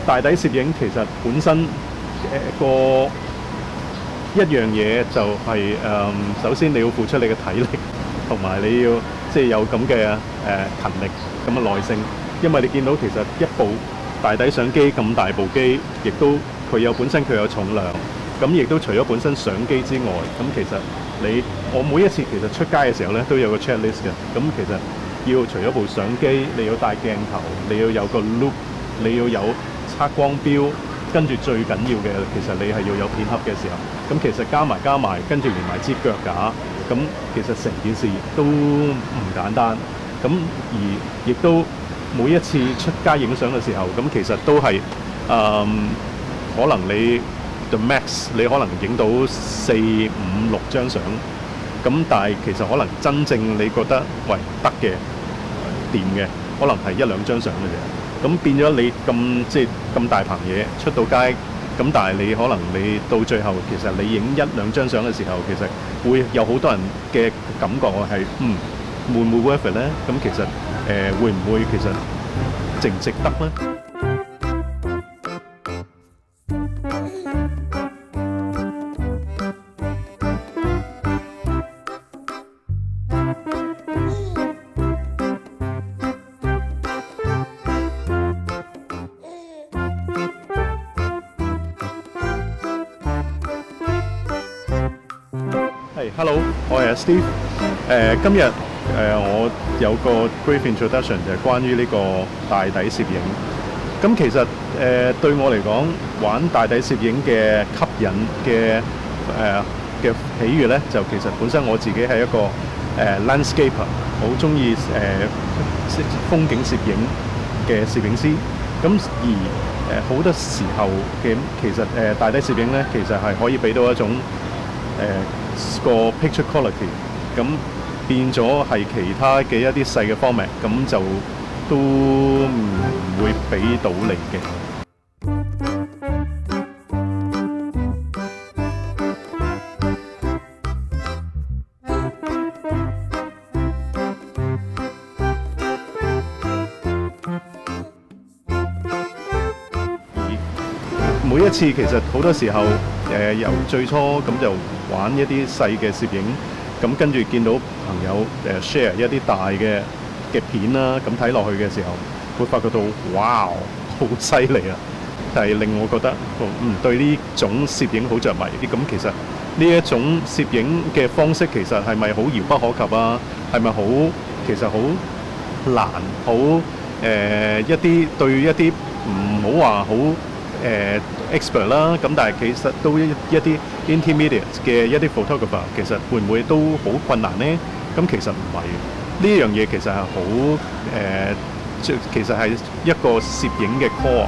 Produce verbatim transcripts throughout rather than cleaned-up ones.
大底攝影其實本身誒、呃、個一樣嘢就係、是、誒、呃，首先你要付出你嘅體力，同埋你要即係有咁嘅誒勤力咁嘅耐性，因為你見到其實一部大底相機咁大部機，亦都佢有本身佢有重量，咁亦都除咗本身相機之外，咁其實你我每一次其實出街嘅時候咧，都有個 checklist 嘅，咁其實要除咗部相機，你要帶鏡頭，你要有個 loop， 你要有測光錶，跟住最緊要嘅其實你係要有片盒嘅時候，咁其實加埋加埋，跟住連埋支腳架，咁其實成件事都唔簡單，咁而亦都每一次出街影相嘅時候，咁其實都係誒、嗯、可能你 the max 你可能影到四五六張相，咁但係其實可能真正你覺得喂得嘅掂嘅，可能係一兩張相嘅啫。咁變咗你咁即係咁大棚嘢出到街，咁但係你可能你到最後其實你影一兩張相嘅時候，其實會有好多人嘅感覺係嗯會唔會 worth it 咧？咁其實誒、呃、會唔會其實值唔值得咧？係 ，hello，我係 Steve。誒，今日誒我有個 brief introduction 就係關於呢個大底攝影。咁其實誒對我嚟講，玩大底攝影嘅吸引嘅誒嘅喜悅咧，就其實本身我自己係一個誒 landscaper，好中意誒風景攝影嘅攝影師。咁而誒好多時候嘅其實誒大底攝影咧，其實係可以俾到一種誒個 picture quality，咁變咗係其他嘅一啲細嘅 format，咁就都唔會俾到你嘅。每一次其實好多時候，誒、呃、由最初咁就玩一啲細嘅攝影，咁跟住見到朋友誒 share 一啲大嘅嘅片啦，咁睇落去嘅時候，會發覺到哇，好犀利啊！係令我覺得嗯對呢種攝影好着迷。咁其實呢一種攝影嘅方式其實係咪好遙不可及啊？係咪好其實好難？好誒、呃、一啲對一啲唔好話好誒 expert 啦，咁但係其實都一一啲 intermediate 嘅一啲 photographer， 其實會唔會都好困難呢？咁其實唔係，呢樣嘢其實係好誒，其實係一個攝影嘅 core。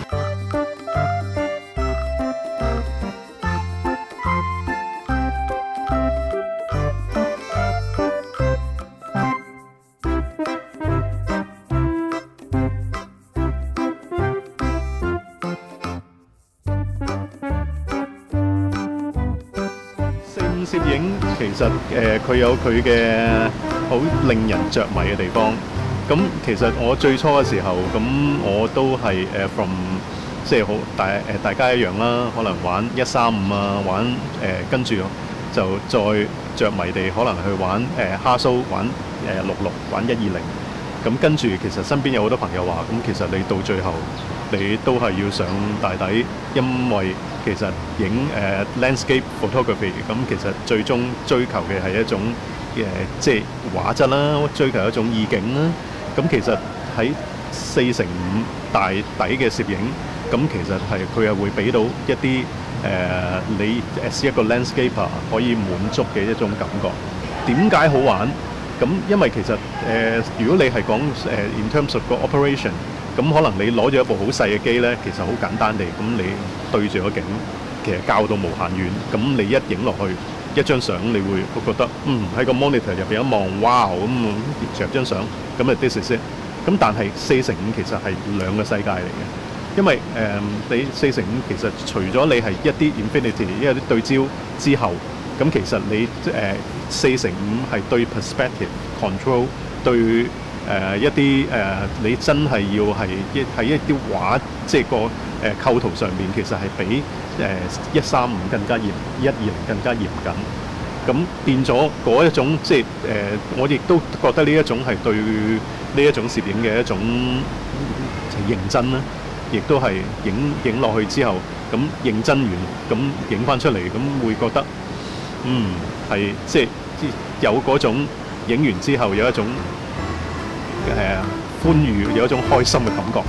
攝影其實誒佢、呃、有佢嘅好令人着迷嘅地方。咁其實我最初嘅時候，咁我都係誒、呃、from 即係好大誒、呃、大家一樣啦，可能玩一三五啊，玩誒、呃、跟住就再着迷地可能去玩誒哈蘇，玩誒六六，玩一二零。咁跟住其實身邊有好多朋友話，咁其實你到最後你都係要上大底，因為其實影誒、呃、landscape photography， 咁其實最終追求嘅係一種誒、呃、即係畫質啦，追求一種意境啦。咁其實喺四乘五大底嘅攝影，咁其實係佢係會俾到一啲誒、呃、你 as 一個 landscaper 可以滿足嘅一種感覺。點解好玩？咁因為其實誒、呃，如果你係講誒 in terms of 個 operation，咁可能你攞咗一部好細嘅機咧，其實好簡單地，咁你對住個景，其實較到無限遠，咁你一影落去一張相，你會覺得嗯喺個 monitor 入邊一望，哇咁成張相，咁啊 this is it。咁但係四乘五其實係兩個世界嚟嘅，因為誒、呃、你四乘五其實除咗你係一啲 infinity 一啲對焦之後。咁其實你誒四乘五係對 perspective control， 對誒誒一啲誒、呃、你真係要係一喺一啲畫，即係個誒、呃、構圖上面，其實係比誒一三五更加嚴，一二零更加嚴謹。咁變咗嗰一種即係誒、呃，我亦都覺得呢一種係對呢一種攝影嘅一種認真啦，亦都係影影落去之後，咁認真完，咁影翻出嚟，咁會覺得嗯係即係有嗰種影完之後有一種誒、呃、歡愉，有一種開心嘅感覺。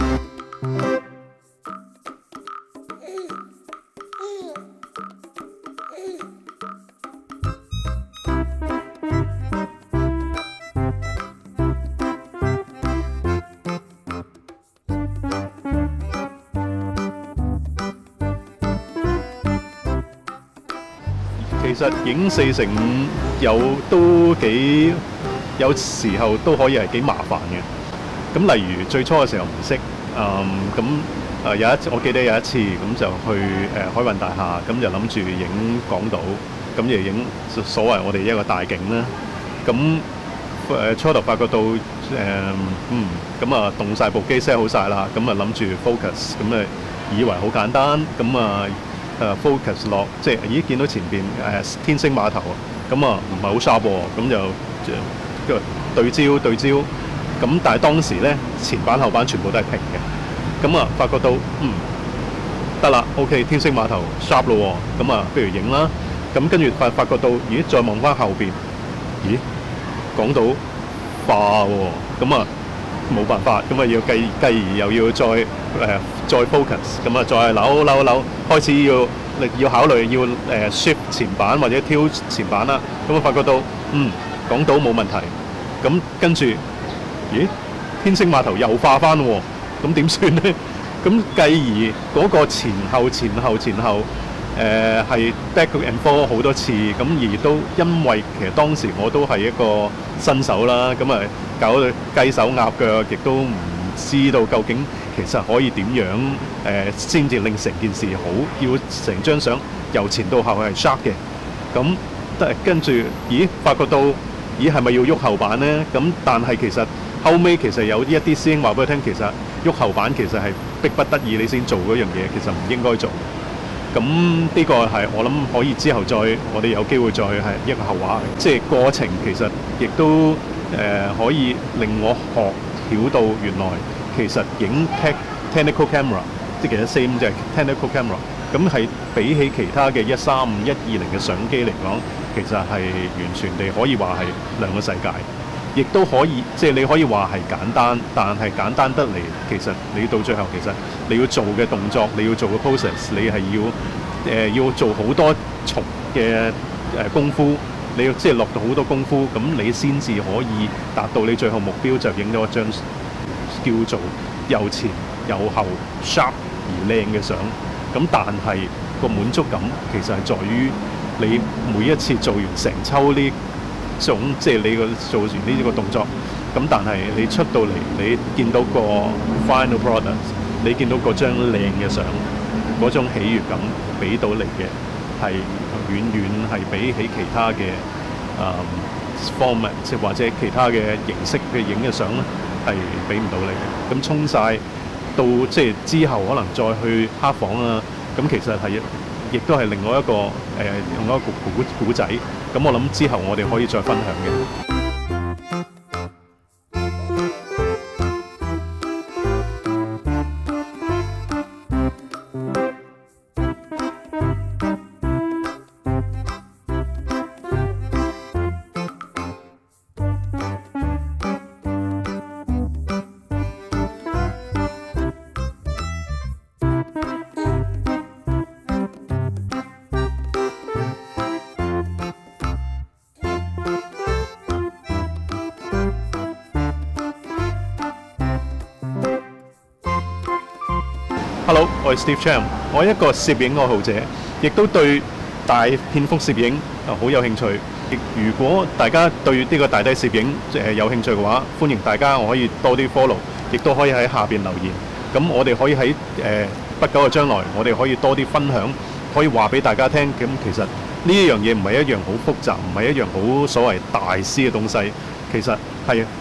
其實影四乘五有都幾有時候都可以係幾麻煩嘅。咁例如最初嘅時候唔識，嗯咁誒有一我記得有一次咁就去誒、呃、海運大廈，咁就諗住影港島，咁就影所謂我哋一個大景啦。咁誒、呃、初頭發覺到誒、呃、嗯咁啊動晒部機 set 好晒啦，咁啊諗住 focus，咁啊以為好簡單，咁啊〜誒 focus 落，即係咦見到前邊誒天星碼頭啊，咁啊唔係好 sharp 喎，咁就即係對焦對焦，咁但係當時咧前板後板全部都係平嘅，咁啊發覺到嗯得啦 ，OK 天星碼頭 sharp 咯喎，咁啊不如影啦，咁跟住發發覺到咦再望翻後邊，咦港島化喎，咁啊冇辦法，咁啊要繼繼而又要再誒、呃、再 focus，咁啊再扭扭扭，開始要要考慮要誒、呃、shift 前板或者挑前板啦，咁啊發覺到嗯港島冇問題，咁跟住咦天星碼頭又化翻喎，咁點算咧？咁繼而嗰個前後前後前後誒係 back and forth 好多次，咁而都因為其實當時我都係一個新手啦，咁啊搞到雞手鴨腳，亦都唔知道究竟其實可以點樣誒先至令成件事好，要成張相由前到後係 sharp 嘅。咁跟住咦發覺到咦係咪要喐後板咧？咁但係其實後尾其實有一啲師兄話俾我聽，其實喐後板其實係逼不得已你先做嗰樣嘢，其實唔應該做。咁呢個係我諗可以之後再我哋有機會再係一個後話，即係過程其實亦都誒、呃、可以令我學曉到原來其實影 technical camera， 即係其實四五就係 technical camera， 咁係比起其他嘅一三五、一二零嘅相機嚟講，其實係完全地可以話係兩個世界。亦都可以，即係你可以話係簡單，但係簡單得嚟，其實你到最後其實你要做嘅動作，你要做嘅 process， 你係要誒、呃、要做好多重嘅誒功夫，你要即係落到好多功夫，咁你先至可以達到你最後目標，就影到一張叫做又前又後 sharp 而靚嘅相。咁但係個滿足感其實係在於你每一次做完成抽呢種即係你個做完呢個動作，咁但係你出到嚟，你見到個 final product， 你見到嗰張靚嘅相，嗰種喜悅感俾到你嘅係遠遠係比起其他嘅誒 format 即係或者其他嘅形式嘅影嘅相咧，係俾唔到你嘅。咁沖晒到即係之後，可能再去黑房啊，咁其實係亦都係另外一個誒、呃、另外一個古古仔。咁我諗之後我哋可以再分享嘅。Hello， 我係 Steve Cham， 我係一個攝影愛好者，亦都對大片幅攝影好有興趣。亦如果大家對呢個大底攝影誒有興趣嘅話，歡迎大家我可以多啲 follow， 亦都可以喺下邊留言。咁我哋可以喺誒不久嘅將來，我哋可以多啲分享，可以話俾大家聽。咁其實呢一樣嘢唔係一樣好複雜，唔係一樣好所謂大師嘅東西，其實係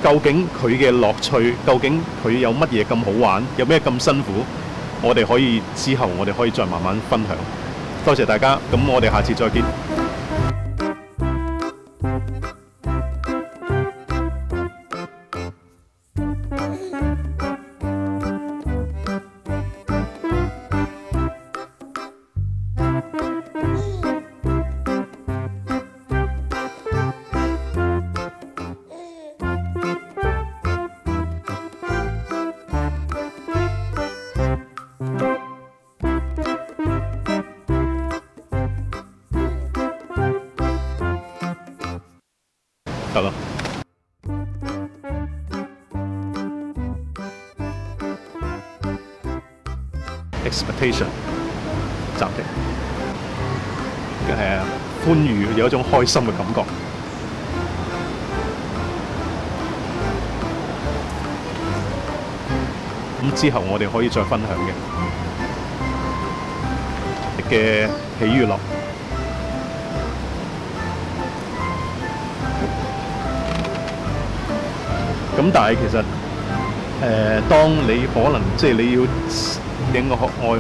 究竟佢嘅樂趣，究竟佢有乜嘢咁好玩，有咩咁辛苦，我哋可以之後我哋可以再慢慢分享。多謝大家，咁我哋下次再見。得啦。Expectation 暫停，誒歡愉有一種開心嘅感覺。咁之後我哋可以再分享嘅嘅喜與樂。咁但係其實誒、呃，當你可能即係你要影個愛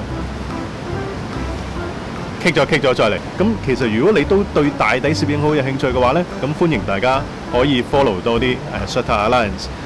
，kick 咗 kick 咗再嚟。咁其實如果你都對大底攝影好有興趣嘅話咧，咁歡迎大家可以 follow 多啲誒 Shutter Alliance。